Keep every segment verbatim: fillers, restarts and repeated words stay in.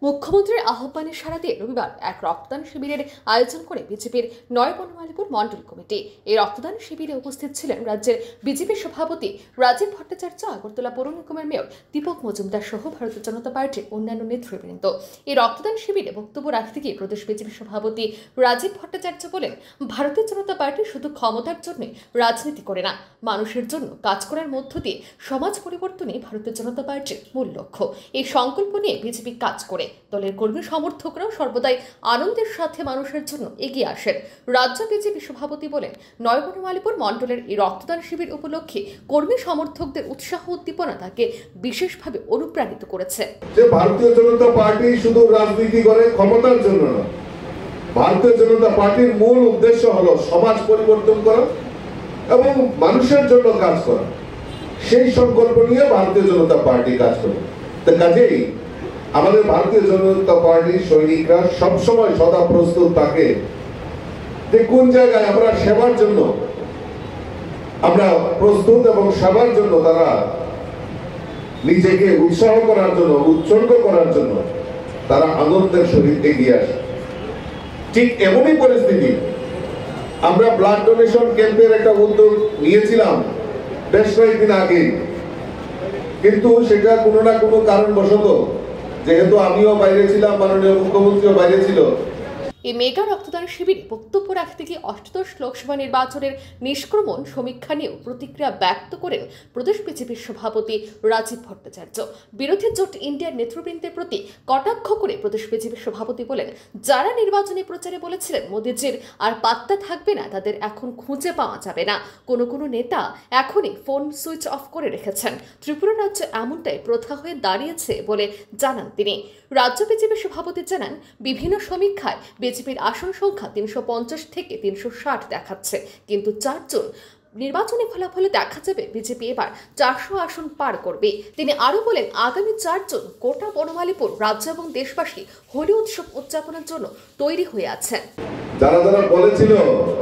মুখ্যমন্ত্রীর আহ্বানে সাড়া দিয়ে রবিবার এক রক্তদান শিবিরের আয়োজন করে বিজেপির নয় বনমালীপুর মণ্ডল কমিটি। এই রক্তদান শিবিরে উপস্থিত ছিলেন রাজ্যের বিজেপি সভাপতি রাজীব ভট্টাচার্য, আগরতলা পৌর নিগমের মেয়র দীপক মজুমদার সহ ভারতীয় জনতা পার্টির অন্যান্য নেতৃবৃন্দ। এই রক্তদান শিবিরে বক্তব্য রাখতে গিয়ে প্রদেশ বিজেপি সভাপতি রাজীব ভট্টাচার্য বলেন, ভারতীয় জনতা পার্টি শুধু ক্ষমতার জন্য রাজনীতি করে না, মানুষের জন্য কাজ করার মধ্য দিয়ে সমাজ পরিবর্তনই ভারতীয় জনতা পার্টির মূল লক্ষ্য। এই সংকল্প নিয়ে বিজেপি কাজ করে। দলের কর্মী সমর্থকরাও সর্বদাই আনন্দের সাথে মানুষের জন্য এগিয়ে আসেন। রাজ্য বিজেপি সভাপতি বলেন, নয় বনমালীপুর মণ্ডলের এই রক্তদান শিবির উপলক্ষে কর্মী সমর্থকদের উৎসাহ উদ্দীপনা তাকে বিশেষভাবে অনুপ্রাণিত করেছে। যে ভারতীয় জনতা পার্টি শুধু রাজনীতি করে ক্ষমতার জন্য না, ভারতীয় জনতা পার্টির মূল উদ্দেশ্য হলো সমাজ পরিবর্তন করা এবং মানুষের জন্য কাজ করা। সেই সংকল্প নিয়ে ভারতীয় জনতা পার্টি কাজ করে। তো কাজেই আমাদের ভারতীয় জনতা পার্টির সৈনিকরা সবসময় সদা প্রস্তুত থাকে যে কোন জায়গায় আমরা সেবার জন্য আমরা প্রস্তুত এবং সেবার জন্য তারা নিজেকে উৎসাহ করার জন্য, উৎসর্গ করার জন্য তারা আনন্দের সহিত এগিয়ে আসে। ঠিক এমনই পরিস্থিতি আমরা ব্লাড ডোনেশন ক্যাম্পের একটা উদ্যোগ নিয়েছিলাম বেশ কয়েকদিন আগে, কিন্তু সেটা কোনো না কোনো কারণবশত, যেহেতু আমিও বাইরে ছিলাম, মাননীয় মুখ্যমন্ত্রীও বাইরে ছিল, এই মেগা রক্তদান শিবিরে বক্তব্য রাখতে গিয়ে অষ্টাদশ লোকসভা নির্বাচনের নিষ্ক্রমণ সমীক্ষা নিয়েও প্রতিক্রিয়া ব্যক্ত করেন প্রদেশ বিজেপির সভাপতি রাজীব ভট্টাচার্য। বিরোধী জোট ইন্ডিয়ার নেতৃবৃন্দের প্রতি কটাক্ষ করে প্রদেশ বিজেপির সভাপতি বলেন, যারা নির্বাচনী প্রচারে বলেছিলেন মোদীজির আর পাত্তা থাকবে না, তাদের এখন খুঁজে পাওয়া যাবে না। কোনো কোনো নেতা এখনই ফোন সুইচ অফ করে রেখেছেন। ত্রিপুরা রাজ্য এমনটাই প্রথা হয়ে দাঁড়িয়েছে বলে জানান তিনি। রাজ্য বিজেপির সভাপতি জানান, বিভিন্ন সমীক্ষায় বিজেপির আসন সংখ্যা তিনশো পঞ্চাশ থেকে তিনশো ষাট দেখাচ্ছে, কিন্তু চারজন নির্বাচনী ফলাফলে দেখা যাবে বিজেপি এবার চারশো আসন পার করবে। তিনি আরো বলেন, আগামী চারজন গোটা বনমালীপুর রাজ্য এবং দেশবাসী হোলি উৎসব উদযাপনের জন্য তৈরি হয়ে আছেন। যারা যারা বলেছিল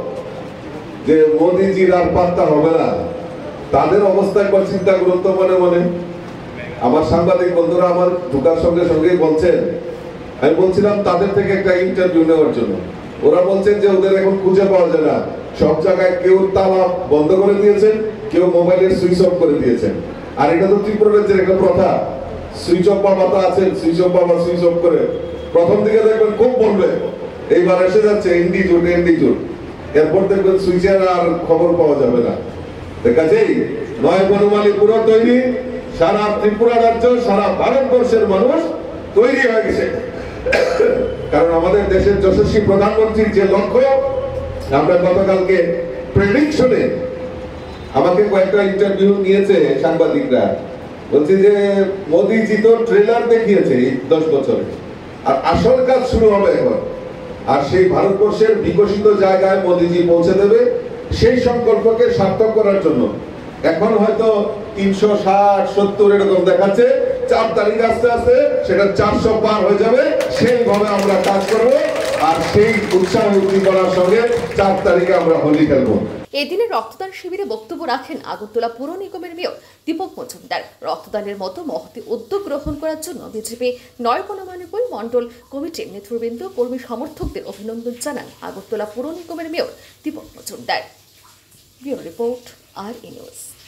যে মোদীজির আর পাত্তা হবে না, তাদের অবস্থা একবার চিন্তা করুন তো মনে মনে। আমার সাংবাদিক বন্ধুরা আমার ঢোকার সঙ্গে সঙ্গেই বলছেন, আমি বলছিলাম তাদের থেকে একটা ইন্টারভিউ নেওয়ার জন্য, ওরা বলছেন যে ওদের এখন খুঁজে পাওয়া যায় না। সব জায়গায় কেউ তালা বন্ধ করে দিয়েছেন, কেউ মোবাইলের সুইচ অফ করে দিয়েছেন। আর এটা তো ত্রিপুরা রাজ্যের একটা প্রথা, সুইচ অফ বাবা তো আছেন, সুইচ অফ বাবা সুইচ অফ করে প্রথম দিকে দেখবেন খুব বলবে, এইবার এসে যাচ্ছে এনডি জোট এনডি জোট, এরপর দেখবেন সুইচের আর খবর পাওয়া যাবে না। কাজেই নয় বনমালীপুর তৈরি, সারা ত্রিপুরা রাজ্য, সারা ভারতবর্ষের মানুষ তৈরি হয়ে গেছে। কারণ আমাদের দেশের যশস্বী প্রধানমন্ত্রীর যে লক্ষ্য, আমরা গতকালকে প্রেডিকশনে আমাকে কয়েকটা ইন্টারভিউ নিয়েছে সাংবাদিকরা, বলছি যে মোদীজি তো ট্রেলার দেখিয়েছে দশ বছরে, আর আসল কাজ শুরু হবে এখন। আর সেই ভারতবর্ষের বিকশিত জায়গায় মোদীজি পৌঁছে দেবে, সেই সংকল্পকে সার্থক করার জন্য এখন হয়তো তিনশো ষাট সত্তর এরকম দেখাচ্ছে, চার তারিখ আস্তে আস্তে সেটা চারশো পার হয়ে যাবে। সেইভাবে আমরা কাজ করবো, আর সেই উৎসাহ উদ্দীপনার সঙ্গে চার তারিখে আমরা হোলি খেলবো। এদিনে রক্তদান শিবিরে বক্তব্য রাখেন আগরতলা পৌর নিগমের মেয়র দীপক মজুমদার। রক্তদানের মতো মহতি উদ্যোগ গ্রহণ করার জন্য বিজেপি নয় বনমালীপুর মণ্ডল কমিটির নেতৃবৃন্দ, কর্মী সমর্থকদের অভিনন্দন জানান আগরতলা পৌর নিগমের mayor Dipak Majumdar. Bureau report, আর ই নিউজ।